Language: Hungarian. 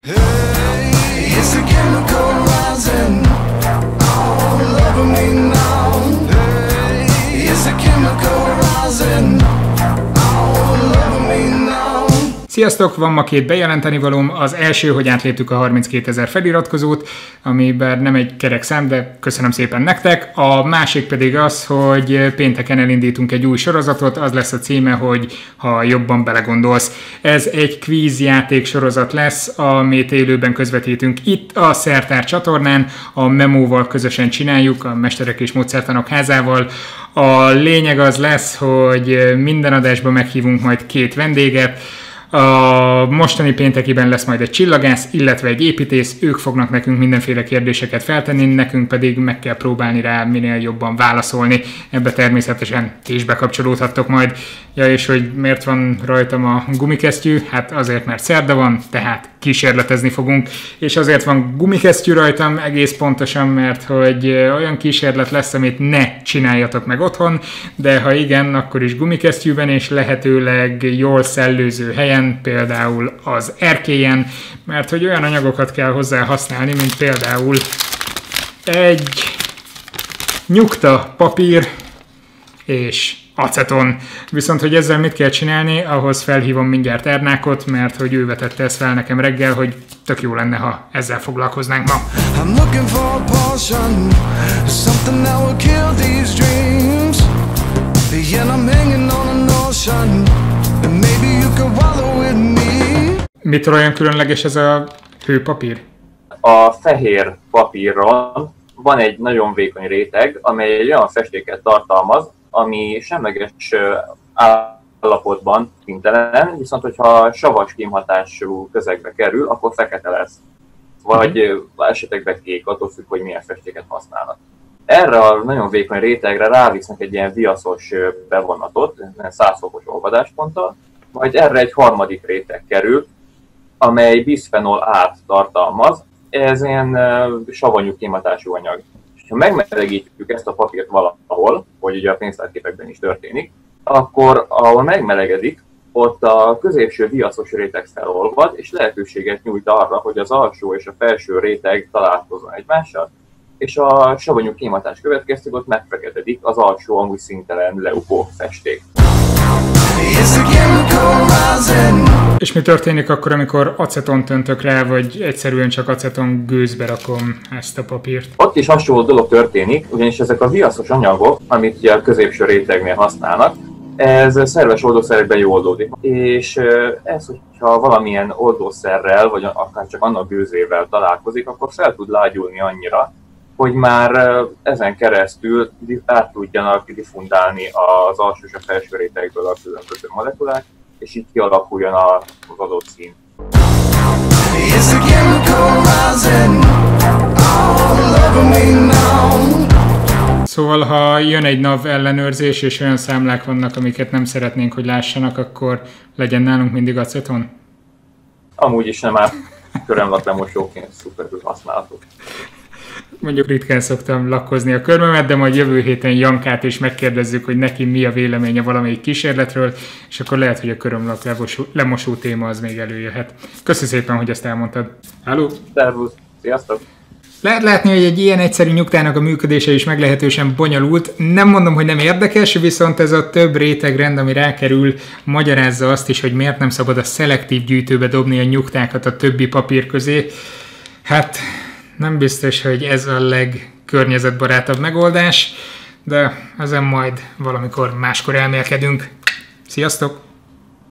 Hey, it's a chemical rising. Oh, love me now. Hey, it's a chemical rising. Oh, love me now. Sziasztok! Van ma két bejelenteni valóm. Az első, hogy átléptük a 32 000 feliratkozót, ami bár nem egy kerek szám, de köszönöm szépen nektek. A másik pedig az, hogy pénteken elindítunk egy új sorozatot, az lesz a címe, hogy Ha jobban belegondolsz. Ez egy kvízjáték sorozat lesz, amit élőben közvetítünk itt a Szertár csatornán, a Memóval közösen csináljuk, a Mesterek és Módszertanok házával. A lényeg az lesz, hogy minden adásban meghívunk majd két vendéget. A mostani péntekiben lesz majd egy csillagász, illetve egy építész, ők fognak nekünk mindenféle kérdéseket feltenni, nekünk pedig meg kell próbálni rá minél jobban válaszolni. Ebbe természetesen ti is bekapcsolódhattok majd. Ja, és hogy miért van rajtam a gumikesztyű? Hát azért, mert szerda van, tehát kísérletezni fogunk. És azért van gumikesztyű rajtam egész pontosan, mert hogy olyan kísérlet lesz, amit ne csináljatok meg otthon, de ha igen, akkor is gumikesztyűben és lehetőleg jól szellőző helyen, például az erkélyen, mert hogy olyan anyagokat kell hozzá használni, mint például egy nyugta papír és aceton. Viszont, hogy ezzel mit kell csinálni, ahhoz felhívom mindjárt Ernákot, mert hogy ő vetette ezt fel nekem reggel, hogy tök jó lenne, ha ezzel foglalkoznánk ma. I'm looking for a portion, something that will kill these dreams. Yeah, I'm hanging on a notion, and maybe you could wallow with me. Mitől olyan különleges ez a hőpapír? A fehér papírron van egy nagyon vékony réteg, amely egy olyan festéket tartalmaz, ami semleges állapotban szintelen, viszont hogyha savas kémhatású közegbe kerül, akkor fekete lesz. Vagy esetekben kék, attól függ, hogy milyen festéket használnak. Erre a nagyon vékony rétegre rávisznek egy ilyen viaszos bevonatot, 100 fokos olvadásponttal, majd erre egy harmadik réteg kerül, amely bisphenol A-t tartalmaz. Ez ilyen savanyú kémhatású anyag. Ha megmelegítjük ezt a papírt valahol, hogy ugye a pénztárképekben is történik, akkor ahol megmelegedik, ott a középső viaszos réteg felolvad, és lehetőséget nyújt arra, hogy az alsó és a felső réteg találkozzon egymással, és a savanyú kémhatás következtében ott megfeketedik az alsó, amúgy szintelen leukó festék. És mi történik akkor, amikor acetont öntök rá, vagy egyszerűen csak aceton gőzbe rakom ezt a papírt? Ott is hasonló dolog történik, ugyanis ezek a viaszos anyagok, amit ugye a középső rétegnél használnak, ez szerves oldószerekben jól oldódik. És ez, hogyha valamilyen oldószerrel, vagy akár csak annak gőzével találkozik, akkor fel tud lágyulni annyira, hogy már ezen keresztül át tudjanak diffundálni az alsó és a felső rétegből a különböző molekulák, és így kialakuljon az adott szín. Szóval, ha jön egy NAV ellenőrzés, és olyan számlák vannak, amiket nem szeretnénk, hogy lássanak, akkor legyen nálunk mindig aceton? Amúgy is nem áll körömlaklemosóként szuperül használható. Mondjuk ritkán szoktam lakkozni a körmömet, de majd jövő héten Jankát is megkérdezzük, hogy neki mi a véleménye valamelyik kísérletről, és akkor lehet, hogy a körömlak lemosó téma az még előjöhet. Köszönöm szépen, hogy ezt elmondtad. Halló! Szervusz! Sziasztok! Lehet látni, hogy egy ilyen egyszerű nyugtának a működése is meglehetősen bonyolult. Nem mondom, hogy nem érdekes, viszont ez a több rétegrend, ami rákerül, magyarázza azt is, hogy miért nem szabad a szelektív gyűjtőbe dobni a nyugtákat a többi papír közé. Hát nem biztos, hogy ez a legkörnyezetbarátabb megoldás, de ezen majd valamikor máskor elmélkedünk. Sziasztok!